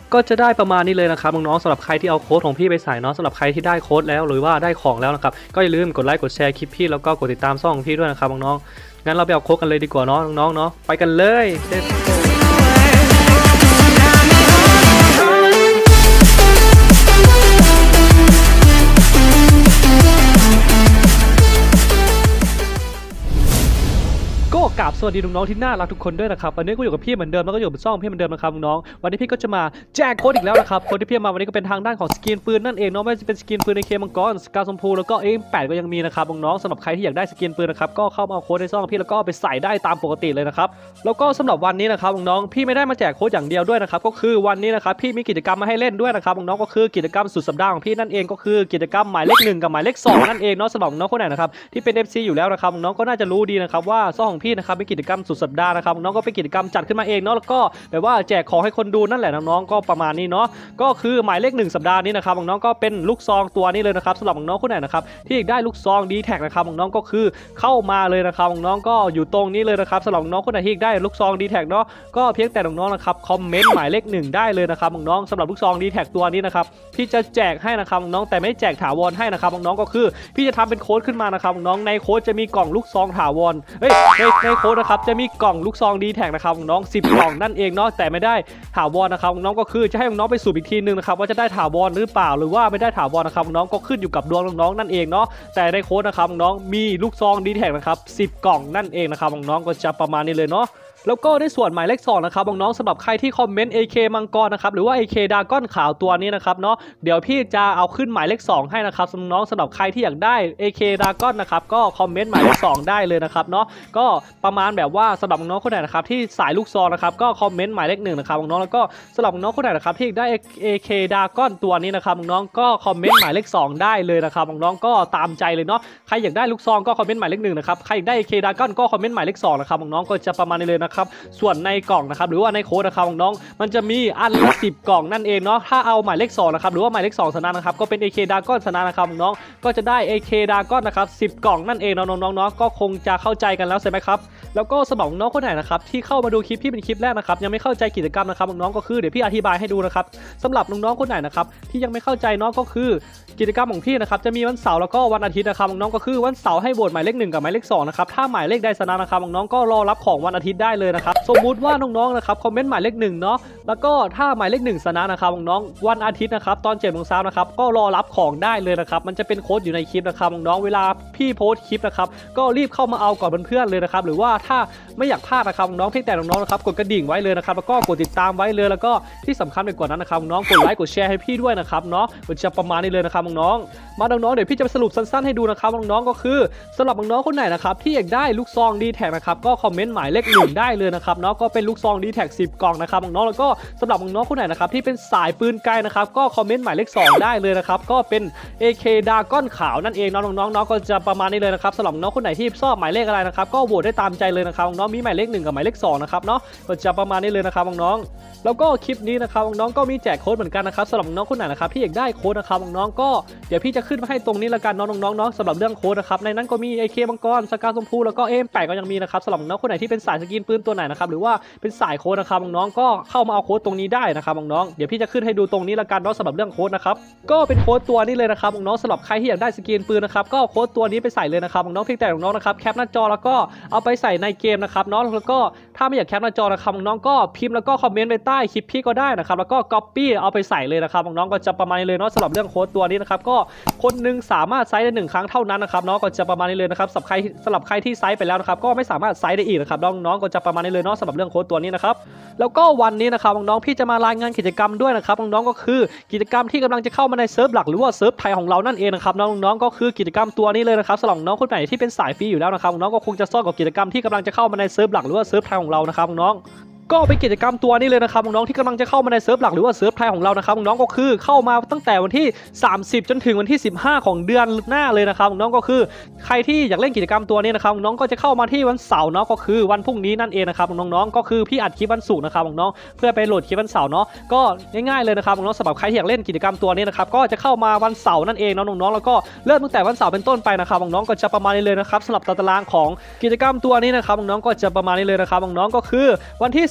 ก็จะได้ประมาณนี้เลยนะครับน้องๆสำหรับใครที่เอาโค้ดของพี่ไปใส่เนาะสำหรับใครที่ได้โค้ดแล้วหรือว่าได้ของแล้วนะครับก็อย่าลืมกดไลค์กดแชร์คลิปพี่แล้วก็กดติดตามช่องของพี่ด้วยนะครับน้องๆงั้นเราไปเอาโค้ดกันเลยดีกว่าเนาะน้องๆเนาะไปกันเลยก็กราบสวัสดีน้องๆที่น่ารักทุกคนด้วยนะครับวันนี้กูอยู่กับพี่เหมือนเดิมแล้วก็อยู่บนช่องพี่เหมือนเดิมนะครับน้องๆวันนี้พี่ก็จะมาแจกโค้ดอีกแล้วนะครับโค้ดที่พี่มาวันนี้ก็เป็นทางด้านของสกินปืนนั่นเองเนาะไม่ว่าจะเป็นสกินปืนในเคมังกรสกาชมพูแล้วก็M8ก็ยังมีนะครับน้องๆสำหรับใครที่อยากได้สกินปืนนะครับก็เข้ามาเอาโค้ดในช่องพี่แล้วก็ไปใส่ได้ตามปกติเลยนะครับแล้วก็สำหรับวันนี้นะครับน้องๆพี่ไม่ได้มาแจกโค้ดอย่างเดียวด้วยนะครับก็คือวันนี้นะครับพี่มีกิจกรรมมาให้เล่นด้วยนะครับน้องๆก็คือกิจกรรมสุดสัปดาห์ของพี่นั่นเองก็คือกิจกรรมหมายเลข1กับหมายเลข2นั่นเองเนาะสำหรับน้องคนไหนนะครับที่เป็น FC อยู่แล้วนะครับน้องก็น่าจะรู้ดีนะครับว่าช่องของพี่นะครับมีกิจกรรมสุดสัปดาห์นะครับน้องก็เป็นกิจกรรมจัดขึ้นมาเองเนาะแล้วก็แบบว่าแจกของให้คนดูนั่นแหละน้องๆก็ประมาณนี้เนาะก็คือหมายเลข1สัปดาห์นี้นะครับน้องก็เป็นลูกซองตัวนี้เลยนะครับสำหรับน้องคนไหนนะครับที่อยากได้ลูกซองดีแท็กนะครับน้องก็คือเข้ามาเลยนะครับน้องก็อยู่ตรงนี้เลยนะครับสำหรับน้องคนไหนที่อยากได้ลูกซองดีแท็กเนาะก็เพียงแต่น้องๆนะครับคอมเมนต์หมายเลข1ได้เลยนะครับน้องสำหรับลูกซองดีแท็กตัวนี้นะครับพี่จะแจกให้นะครับน้องแต่ไม่แจกถาวรให้นะครับน้องก็คือพี่จะทำเป็นโค้ดขึ้นมานะครับน้องในโค้ดจะมีกล่องลูกซองถาวรในโค้ดนะครับจะมีกล่องลูกซองดีแท็กนะครับน้อง10กล่องนั่นเองเนาะแต่ไม่ได้ถาวรนะครับน้องก็คือจะให้น้องไปสู่อีกทีนึงนะครับว่าจะได้ถาวรหรือเปล่าหรือว่าไม่ได้ถาวรนะครับน้องก็ขึ้นอยู่กับดวงน้องนั่นเองเนาะแต่ในโค้ดนะครับน้องมีลูกซองดีแท็กนะครับ10กล่องนั่นเองนะครับน้องก็จะประมาณนี้เลยเนาะแล้วก็ในส่วนหมายเลข2นะครับน้องๆสำหรับใครที่คอมเมนต์ AK มังกรนะครับหรือว่า AK ดราก้อนขาวตัวนี้นะครับเนาะเดี๋ยวพี่จะเอาขึ้นหมายเลข2ให้นะครับน้องๆสำหรับใครที่อยากได้ AK ดราก้อนนะครับก็คอมเมนต์หมายเลข2ได้เลยนะครับเนาะก็ประมาณแบบว่าสำหรับน้องๆคนไหนนะครับที่สายลูกซองนะครับก็คอมเมนต์หมายเลข1นะครับน้องๆแล้วก็สำหรับน้องๆคนไหนนะครับที่อยากได้ AK ดราก้อนตัวนี้นะครับน้องๆก็คอมเมนต์หมายเลข2ได้เลยนะครับน้องๆก็ตามใจเลยเนาะใครอยากได้ลูกซองก็คอมเมนต์หมายเลข1นะครับใครอยากได้ AK ดราก้อนก็คอมเมนต์หมายเลข2นะครับน้องๆก็จะประมาณนี้เลยนะครับส่วนในกล่องนะครับหรือว่าในโค้ดนะครับน้องมันจะมีอันละ10กล่องนั่นเองเนาะถ้าเอาหมายเลข2นะครับหรือว่าหมายเลข2ชนะนะครับก็เป็น AK ดราก้อนชนะนะครับน้องก็จะได้ AK ดราก้อนนะครับ10กล่องนั่นเองน้องๆก็คงจะเข้าใจกันแล้วใช่ไหมครับแล้วก็สำหรับน้องคนไหนนะครับที่เข้ามาดูคลิปพี่เป็นคลิปแรกนะครับยังไม่เข้าใจกิจกรรมนะครับน้องก็คือเดี๋ยวพี่อธิบายให้ดูนะครับสำหรับน้องๆคนไหนนะครับที่ยังไม่เข้าใจน้องก็คือกิจกรรมของพี่นะครับจะมีวันเสาร์แล้วก็วันอาทิตย์นะครับน้องก็คือวันเสาร์ให้โหวตหมายเลข1กับหมายเลข2นะครับถ้าหมายเลขใดชนะนะครับน้องก็รอรับของวันอาทิตย์ได้เลยนะครับสมมุติว่าน้องๆนะครับคอมเมนต์หมายเลข1เนาะแล้วก็ถ้าหมายเลข1ชนะนะครับน้องวันอาทิตย์นะครับตอน7 โมงเช้านะครับก็รอรับของได้เลยนะครับมันจะเป็นโค้ดอยู่ในคลิปนะครับน้องเวลาพี่โพสต์คลิปนะครับก็รีบเข้ามาเอาก่อนเพื่อนๆเลยนะครับหรือว่าถ้าไม่อยากพลาดนะครับน้องเพียงแต่น้องๆนะครับกดกระดิ่งไว้เลยนะครับแล้วก็กดติดตามไว้เลยแล้วก็ที่สำคัญไปกว่านั้นนะครับน้องกดไลค์กดแชร์ให้พี่ด้วยนะครับเนาะมันจะประมาณนี้เลยนะครับน้องมาน้องๆเดี๋ยวพี่จะสรุปสั้นๆให้ดูนะครับน้องๆก็คือสำหรับน้องๆคนไหนนะครับที่อยากได้ลูกซองดีแท็กนะครับก็คอมเมนต์หมายเลข1ได้เลยนะครับเนาะก็เป็นลูกซองดีแท็ก10กล่องนะครับน้องๆแล้วก็สำหรับน้องๆคนไหนนะครับที่เป็นสายปืนไกลนะครับก็คอมเมนต์หมายเลข2ได้เลยนะครับก็เป็น AK ดราก้อนขาวนั่นเองน้องๆก็จะประมาณนี้เลยนะครับสำหรับน้องคนไหนที่ชอบหมายเลขอะไรนะครับก็โหวตได้ตามใจเลยนะครับน้องมีหมายเลข1กับหมายเลข2นะครับเนาะก็จะประมาณนี้เลยนะครับน้องๆแล้วก็คลิปนี้นะครับน้องๆก็มีแจกโค้ดเหมือนกันนะครับสำหรับน้องคนไหนนะครับที่อยากได้โค้ดนะครับน้องๆก็เดี๋ยวพี่จะขึ้นมาให้ตรงนี้ละกันน้องๆเนาะสำหรับเรื่องโค้ดนะครับในนั้นก็มี AK มังกรสกาชมพูแล้วก็M8ก็ยังมีนะครับสำหรับน้องคนไหนที่เป็นสายสกินปืนตัวไหนนะครับหรือว่าเป็นสายโค้ดนะครับน้องๆก็เข้ามาเอาโค้ดตรงนี้ได้นะครับน้องๆเดี๋ยวพี่จะขึ้นให้ดูตรงนี้ละกันเนาะสำหรับเรื่องโค้ดนะครับก็เป็นโค้ดตัวนี้เลยนะครับน้องๆสำหรับใครที่อยากได้สกินปืนนะครับก็โค้ดตัวนี้ไปใส่เลยนะครับน้องๆเพียงแต่น้องๆนะครับแคปหน้าจอแล้วก็เอาไปใส่ในเกมนะครับเนาะแล้วก็ถ้าไม่อยากแคปหน้าจอนะครับน้องๆก็พิมพ์แล้วก็คอมเมนต์ไปใต้คลิปพี่ก็ได้นะครับแล้วก็ก๊อปปี้เอาไปใส่เลยนะครับน้องๆก็จะประมาณนี้เลยเนาะสำหรับเรื่องโค้ดตัวนี้นะครับก็คนนึงสามารถไซส์ได้1ครั้งเท่านั้นนะครับน้องก็จะประมาณนี้เลยนะครับสำหรับใครที่ไซส์ไปแล้วนะครับก็ไม่สามารถไซส์ได้อีกนะครับน้องๆก็จะประมาณนี้เลยเนาะสำหรับเรื่องโค้ดตัวนี้นะครับแล้วก็วันนี้นะครับน้องๆพี่จะมารายงานกิจกรรมด้วยนะครับน้องๆก็คือกิจกรรมที่กำลังจะเข้ามาในเซิร์ฟหลักหรือว่าเซิร์ฟไทยของเรานั่นเองนะครับน้องๆก็คือกิจกรรมตัวนี้เลยนะครับสำหรับน้องคนไหนที่เป็นสายฟรีอยู่แล้วนะครับน้องก็คงจะซ่อนกับกิจกรรมที่กำลังจะเข้ามาในเซิร์ฟหลักหรือว่าเซิร์ฟไทยของเรานะครับน้องก็เป็นกิจกรรมตัวนี้เลยนะครับน้องๆที่กำลังจะเข้ามาในเซิร์ฟหลักหรือว่าเซิร์ฟไทยของเรานะครับน้องก็คือเข้ามาตั้งแต่วันที่30จนถึงวันที่15ของเดือนหน้าเลยนะครับน้องก็คือใครที่อยากเล่นกิจกรรมตัวนี้นะครับน้องก็จะเข้ามาที่วันเสาร์เนาะก็คือวันพรุ่งนี้นั่นเองนะครับน้องๆก็คือพี่อัดคลิปวันศุกร์นะครับน้องๆเพื่อไปโหลดคลิปวันเสาร์เนาะก็ง่ายๆเลยนะครับน้องๆสำหรับใครที่อยากเล่นกิจกรรมตัวนี้นะครับก็จะเข้ามาวันเสาร์นั่นเองน้องๆแล้วก็เริ่มตั้งแต่วันเสาร์เป็นต้นไปนะครับน้องๆก็จะประมาณนี้เลยนะครับสำหรับตารางของกิจกรรมตัวนี้นะครับน้องๆก็จะประมาณนี้เลยนะครับน้องๆก็คือวันที่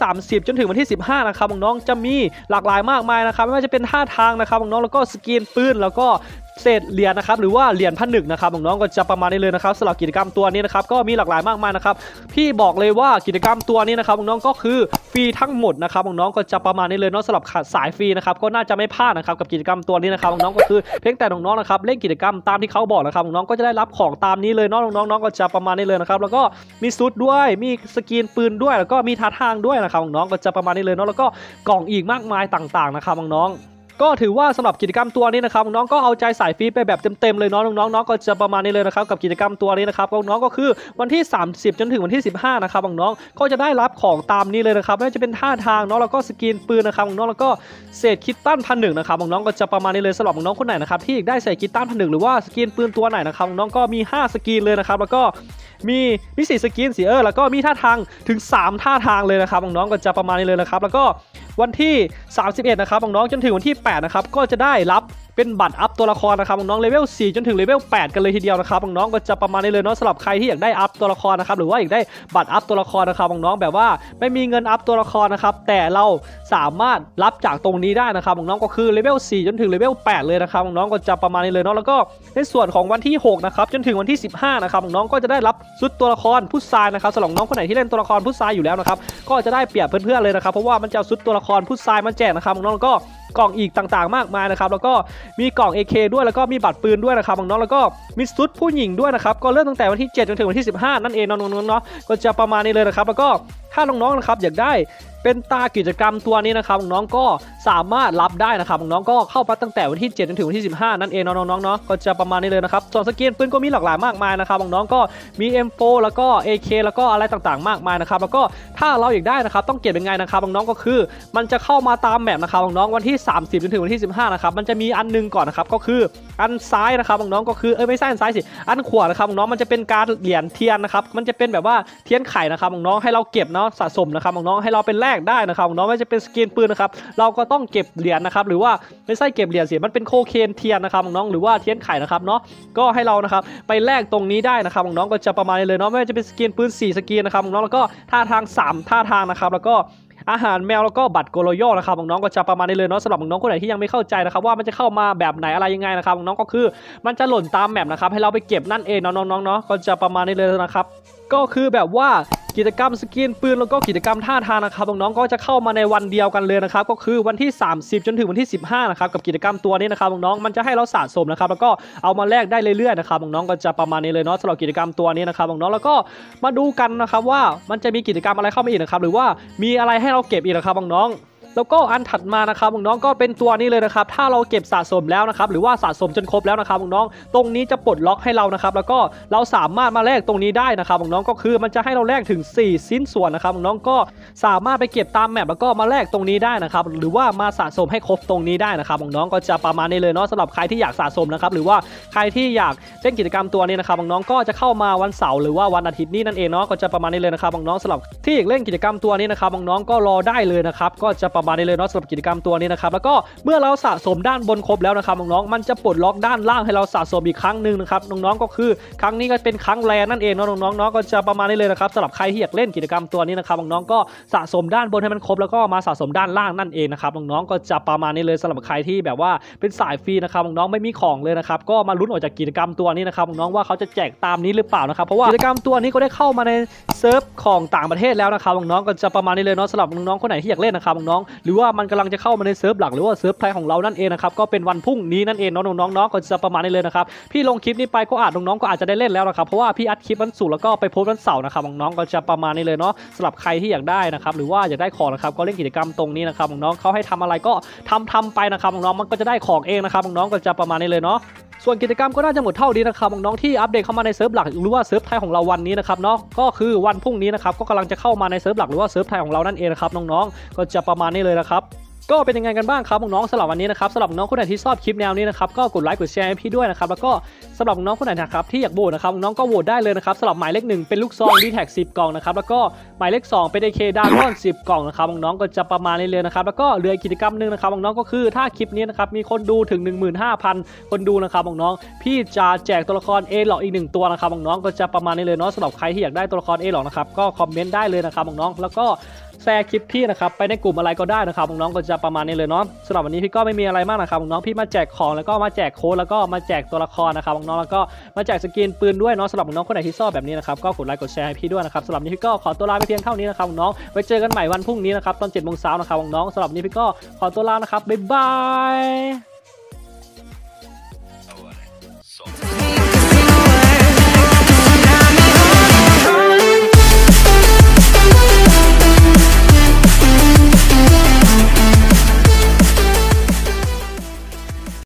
30จนถึงวันที่15นะครับน้องๆจะมีหลากหลายมากมายนะครับไม่ว่าจะเป็นท่าทางนะครับน้องๆแล้วก็สกินปืนแล้วก็เศษเหรียญนะครับหรือว่าเหรียญผนึกนะครับน้องๆก็จะประมาณนี้เลยนะครับสำหรับกิจกรรมตัวนี้นะครับก็มีหลากหลายมากมายนะครับพี่บอกเลยว่ากิจกรรมตัวนี้นะครับน้องๆก็คือฟรีทั้งหมดนะครับน้องๆก็จะประมาณนี้เลยเนาะสำหรับสายฟรีนะครับก็น่าจะไม่พลาดนะครับกับกิจกรรมตัวนี้นะครับน้องๆก็คือเพียงแต่น้องๆนะครับเล่นกิจกรรมตามที่เขาบอกนะครับน้องๆก็จะได้รับของตามนี้เลยเนาะน้องๆก็จะประมาณนี้เลยนะครับแล้วก็มีซุดด้วยมีสกินปืนด้วยแล้วก็มีท่าทางด้วยนะครับน้องๆก็จะประมาณนี้เลยเนาะแล้วก็กล่องอีกมากมายต่างๆนะครับน้องๆก็ถือว่าสำหรับกิจกรรมตัวนี้นะครับน้องก็เอาใจสายฟรีไปแบบเต็มๆเลยเนาะน้องๆก็จะประมาณนี้เลยนะครับกับกิจกรรมตัวนี้นะครับน้องๆก็คือวันที่30จนถึงวันที่15นะครับน้องๆก็จะได้รับของตามนี้เลยนะครับไม่ว่าจะเป็นท่าทางเนาะแล้วก็สกินปืนนะครับน้องๆแล้วก็เศษคิตตันผนึกนะครับน้องๆก็จะประมาณนี้เลยสำหรับน้องๆคนไหนนะครับที่อยากได้เศษคิตตันผนึกหรือว่าสกินปืนตัวไหนนะครับน้องๆก็มี5สกินเลยนะครับแล้วก็มี4สกินสีแล้วก็มีท่าทางถึง3ท่าทางเลยนะครับน้องๆก็จะประมาณนี้เลยนะครับแล้วก็วันที่31นะครับน้องๆจนถึงวันที่8นะครับก็จะได้รับเป็นบัตรอัพตัวละครนะครับน้องๆเลเวล4จนถึงเลเวล8กันเลยทีเดียวนะครับน้องๆก็จะประมาณนี้เลยเนาะสำหรับใครที่อยากได้อัพตัวละครนะครับหรือว่าอยากได้บัตรอัพตัวละครนะครับน้องๆแบบว่าไม่มีเงินอัพตัวละครนะครับแต่เราสามารถรับจากตรงนี้ได้นะครับน้องๆก็คือเลเวล4จนถึงเลเวล8เลยนะครับน้องๆก็จะประมาณนี้เลยเนาะแล้วก็ในส่วนของวันที่6นะครับจนถึงวันที่15นะครับน้องๆก็จะได้รับชุดตัวละครผู้ชายนะครับสำหรับน้องคนไหนที่เล่นตัวละครผู้ชายอยู่แล้วนะครับก็จะได้เปรียบเพื่อนๆเลยนะครับเพราะว่ามันจะชุดตัวละครผู้ชายมาแจกนะครับน้องๆก็กล่องอีกต่างๆมากมายนะครับแล้วก็มีกล่อง AK ด้วยแล้วก็มีบัตรปืนด้วยนะครับน้องๆแล้วก็มีชุดผู้หญิงด้วยนะครับก็เริ่มตั้งแต่วันที่7จนถึงวันที่15นั่นเองน้องๆเนาะก็จะประมาณนี้เลยนะครับแล้วก็ถ้าน้องๆนะครับอยากได้เป็นตากิจกรรมตัวนี้นะครับน้องๆก็สามารถรับได้นะครับน้องๆก็เข้าไปตั้งแต่วันที่7จนถึงวันที่15นั่นเองน้องๆเนาะก็จะประมาณนี้เลยนะครับส่วนสกินปืนก็มีหลากหลายมากมายนะครับน้องๆก็มี M4 แล้วก็ AK แล้วก็อะไรต่างๆมากมายนะครับแล้วก็ถ้าเราอยากได้นะครับต้องเก็บยังไงนะครับน้องๆก็คือมันจะเข้ามาตามแมปนะครับน้องๆวันที่30จนถึงวันที่15นะครับมันจะมีอันนึงก่อนนะครับก็คืออันซ้ายนะครับน้องๆก็คือไม่ใช่อันซ้ายสิอันขวานะครับน้องๆมันจะเป็นการเหรียญเทียนนะครับมันจะเป็นแบบว่าเทียนไข่นะครับน้องๆให้เราเก็บเนาะสะสมนะครับน้องๆให้เราเป็นแลกได้นะครับน้องไม่จะเป็นสกินปืนนะครับเราก็ต้องเก็บเหรียญนะครับหรือว่าไม่ใช่เก็บเหรียญสิมันเป็นโคเคนเทียนนะครับน้องหรือว่าเทียนไข่นะครับเนาะก็ให้เรานะครับไปแลกตรงนี้ได้นะครับน้องก็จะประมาณนี้เลยเนาะไม่ว่าจะเป็นสกินปืน4สกินนะครับน้องแล้วก็ท่าทาง3ท่าทางนะครับแล้วก็อาหารแมวแล้วก็บัตรโกโลโย่นะครับน้องก็จะประมาณนี้เลยเนาะสำหรับน้องคนไหนที่ยังไม่เข้าใจนะครับว่ามันจะเข้ามาแบบไหนอะไรยังไงนะครับน้องก็คือมันจะหล่นตามแมปนะครับให้เราไปเก็บนั่นเองน้องๆเนาะก็จะประมาณนี้เลยนะครับก็คือแบบว่ากิจกรรมสกินปืนแล้วก็กิจกรรมท่าทางนะครับน้องๆก็จะเข้ามาในวันเดียวกันเลยนะครับก็คือวันที่30จนถึงวันที่15นะครับกับกิจกรรมตัวนี้นะครับน้องๆมันจะให้เราสะสมนะครับแล้วก็เอามาแลกได้เรื่อยๆนะครับน้องๆก็จะประมาณนี้เลยเนาะสำหรับกิจกรรมตัวนี้นะครับน้องๆแล้วก็มาดูกันนะครับว่ามันจะมีกิจกรรมอะไรเข้ามาอีกนะครับหรือว่ามีอะไรให้เราเก็บอีกนะครับน้องๆแล้วก็อันถัดมานะครับน้องๆก็เป็นตัวนี้เลยนะครับถ้าเราเก็บสะสมแล้วนะครับหรือว่าสะสมจนครบแล้วนะครับน้องๆตรงนี้จะปลดล็อกให้เรานะครับแล้วก็เราสามารถมาแลกตรงนี้ได้นะครับน้องๆก็คือมันจะให้เราแลกถึง4ชิ้นส่วนนะครับน้องๆก็สามารถไปเก็บตามแมปแล้วก็มาแลกตรงนี้ได้นะครับหรือว่ามาสะสมให้ครบตรงนี้ได้นะครับน้องๆก็จะประมาณนี้เลยเนาะสำหรับใครที่อยากสะสมนะครับหรือว่าใครที่อยากเล่นกิจกรรมตัวนี้นะครับน้องๆก็จะเข้ามาวันเสาร์หรือว่าวันอาทิตย์นี้นั่นเองเนาะก็จะประมาณนี้เลยนะครับน้องๆสำหรับที่อยากเล่นกิจกรรมตัวนี้นะครับน้องๆก็รอได้เลยนะครับก็จะประมาณนี้เลยเนาะสำหรับกิจกรรมตัวนี้นะครับแล้วก็เมื่อเราสะสมด้านบนครบแล้วนะครับน้องๆมันจะปลดล็อกด้านล่างให้เราสะสมอีกครั้งหนึ่งนะครับน้องๆก็คือครั้งนี้ก็เป็นครั้งแรกนั่นเองน้องๆก็จะประมาณนี้เลยนะครับสำหรับใครที่อยากเล่นกิจกรรมตัวนี้นะครับน้องๆก็สะสมด้านบนให้มันครบแล้วก็มาสะสมด้านล่างนั่นเองนะครับน้องๆก็จะประมาณนี้เลยสำหรับใครที่แบบว่าเป็นสายฟรีนะครับน้องๆไม่มีของเลยนะครับก็มาลุ้นออกจากกิจกรรมตัวนี้นะครับน้องๆว่าเขาจะแจกตามนี้หรือเปล่านะครับเพราะว่ากิจกรรมตัวนี้ก็ได้เข้ามาในเซิร์ฟของต่างประเทศแล้วนะครับน้องๆก็จะประมาณนี้เลยเนาะสำหรับน้องๆคนไหนที่อยากเล่นนะครับน้องๆหรือว่ามันกำลังจะเข้ามาในเซิร์ฟหลักหรือว่าเซิร์ฟไทยของเรานั่นเองนะครับก็เป็นวันพรุ่งนี้นั่นเองน้องๆก็จะประมาณนี้เลยนะครับพี่ลงคลิปนี้ไปก็น้องๆก็อาจจะได้เล่นแล้วนะครับเพราะว่าพี่อัดคลิปวันศุกร์แล้วก็ไปโพสต์วันเสาร์นะครับน้องๆก็จะประมาณนี้เลยเนาะสำหรับใครที่อยากได้นะครับหรือว่าอยากได้ของนะครับก็เล่นกิจกรรมตรงนี้นะครับน้องๆเขาให้ทำอะไรก็ทำไปนะครับน้องๆมันก็จะได้ของเองนะครับน้องๆก็จะประมาณนี้เลยเนาะส่วนกิจกรรมก็น่าจะหมดเท่านี้นะครับน้องๆที่อัปเดตเข้ามาในเซิร์ฟหลักหรือว่าเซิร์ฟไทยของเราวันนี้นะครับเนาะก็คือวันพรุ่งนี้นะครับก็กำลังจะเข้ามาในเซิร์ฟหลักหรือว่าเซิร์ฟไทยของเรานั่นเองนะครับน้องๆก็จะประมาณนี้เลยนะครับก็เป็นยังไงกันบ้างครับน้องๆสำหรับวันนี้นะครับสำหรับน้องคนไหนที่ชอบคลิปแนวนี้นะครับก็กดไลค์กดแชร์ให้พี่ด้วยนะครับแล้วก็สำหรับน้องคนไหนนะครับที่อยากโหวตนะครับน้องก็โหวตได้เลยนะครับสำหรับหมายเลข1เป็นลูกซองดีแท็ก10กล่องนะครับแล้วก็หมายเลข2เป็น AK ดาวน์10กล่องนะครับน้องๆก็จะประมาณนี้เลยนะครับแล้วก็เหลือกิจกรรมนึงนะครับน้องๆก็คือถ้าคลิปนี้นะครับมีคนดูถึง 15,000 คนดูนะครับน้องๆพี่จะแจกตัวละคร A หลอกอีก1ตัวนะครับน้องๆก็จะประมาณนี้เลยเนาะสำหรับใครที่อยากได้ตัวละคร A หลอกนะครับก็คอมเมนต์ได้เลยนะครับน้องๆแล้วก็แชร์คลิปพี่นะครับไปในกลุ่มอะไรก็ได้นะครับน้องๆก็จะประมาณนี้เลยเนาะสำหรับวันนี้พี่ก็ไม่มีอะไรมากนะครับน้องๆพี่มาแจกของแล้วก็มาแจกโค้ดแล้วก็มาแจกตัวละครนะครับน้องๆแล้วก็มาแจกสกินปืนด้วยเนาะสำหรับน้องๆคนไหนที่ชอบแบบนี้นะครับก็กดไลค์กดแชร์ให้พี่ด้วยนะครับสำหรับนี้พี่ก็ขอตัวลาไปเพียงเท่านี้นะครับน้องไว้เจอกันใหม่วันพรุ่งนี้นะครับตอน 7 โมงเช้านะครับน้องๆสำหรับนี้พี่ก็ขอตัวลานะครับบ๊ายบาย